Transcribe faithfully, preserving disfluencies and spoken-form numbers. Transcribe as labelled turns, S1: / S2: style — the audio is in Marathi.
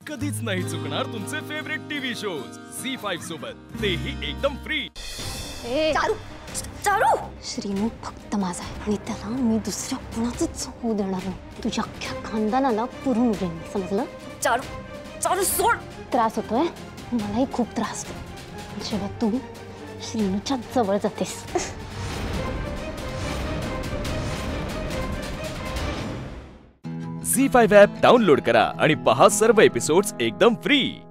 S1: कधीच नाही चुकणार तुमचे favourite TV shows Zee five सोबत, तेही एकदम फ्री।
S2: ए चारू चारू श्रीनू फक्त माझा आहे आणि त्याला मी दुसऱ्या कुणाचंच होऊ देणार नाही। तुझ्या अख्ख्या खानदानाला पुरून उरेन, समजलं? चारू चारू सोड। त्रास होतोय मलाही खूप त्रास होतो जेव्हा तू श्रीनूच्या जवळ जातेस।
S1: झी फाईव्ह ॲप डाउनलोड करा आणि पहा सर्व एपिसोड्स एकदम फ्री।